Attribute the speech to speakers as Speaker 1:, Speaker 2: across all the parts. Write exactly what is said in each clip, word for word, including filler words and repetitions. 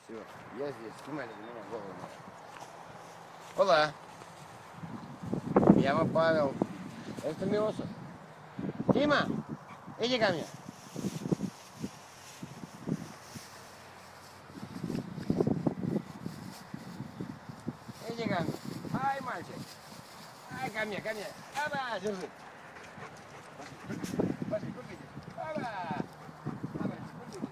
Speaker 1: Все, я здесь. Снимайте на меня голову. Hola. Me llamo Pavel. Este es mi oso. Тима, иди ко мне. Иди ко мне. Ай, мальчик. Ай, ко мне, ко мне. Аба, держи. Пошли, купите. Аба. Аба, купите.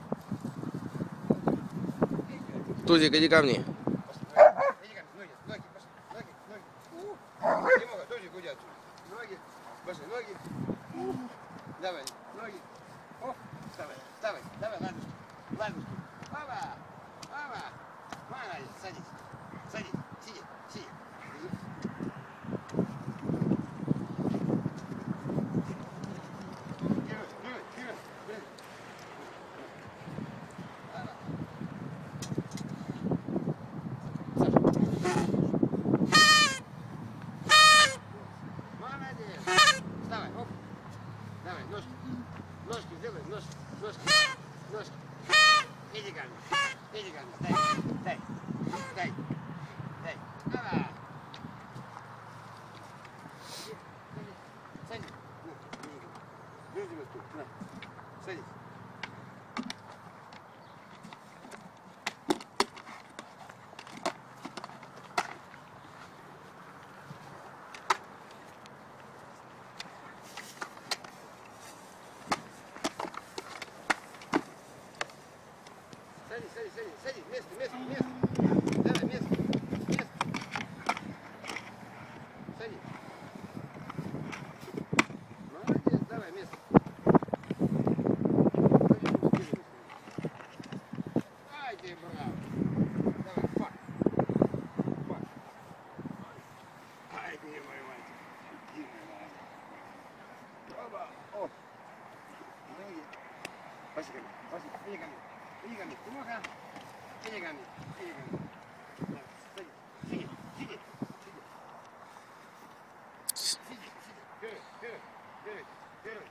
Speaker 2: Тузик, иди ко мне.
Speaker 1: Иди ко мне. Ноги, ноги, пошли. Ноги, ноги. Тимоха, тоже иди отсюда. Ноги. Пошли, ноги. Давай, ноги. О, вставай, вставай, давай, ладушки. Ладушки. Аба. Аба. Молодец, садись. Садись, сиди, сиди. Вперед, вперед, вперед, вперед. Ага. Молодец. Вставай, оп. Давай, ножки. Ножки сделай, ножки, ножки, ножки. Иди ко мне, иди ко мне, дай, дай, дай, дай. Ага. Садись. Держи вот тут, на. Садись. Садись, садись, садись, садись, место, место, место. Давай, место, место. Садись. Молодец, давай, место. Ай, ты браво. Давай, фак. Фак. Ай, ты мой мальчик. Иди, мой мальчик. Оба, оп. Ноги. Пошли ко мне, пошли, иди ко мне. Иди ко мне, Тимоха. Иди ко мне, иди ко мне. Давай, сиди, сиди, сиди, сиди. Сиди, сиди. Вперед, вперед, вперед, вперед.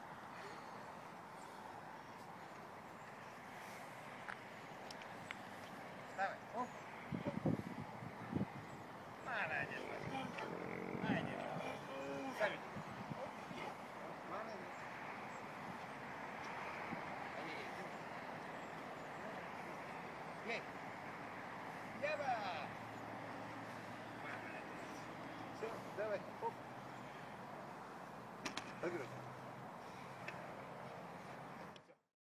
Speaker 1: Вставай, оп. Молодец. Молодец. Ставить. Молодец. Эй, Яба! Молодец. Все, давай, оп. Погрузь.